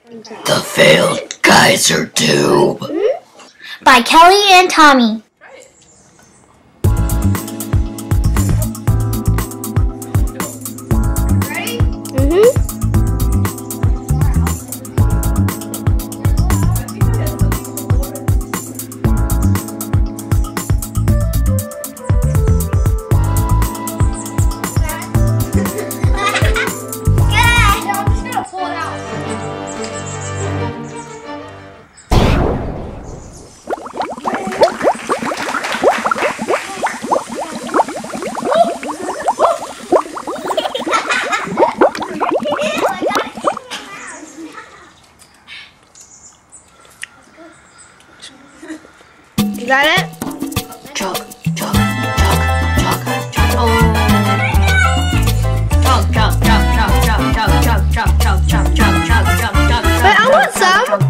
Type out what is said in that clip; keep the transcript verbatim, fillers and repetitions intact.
The Failed Gyser Tube by Kelly and Tommy. Ready? Mm-hmm. You got it? Chug, chug, chug, chug, chug, oh. Chug, chug, chug, chug, chug, chug, chug, chug, chug, chug, chug, chug, chug, chug. But I want some.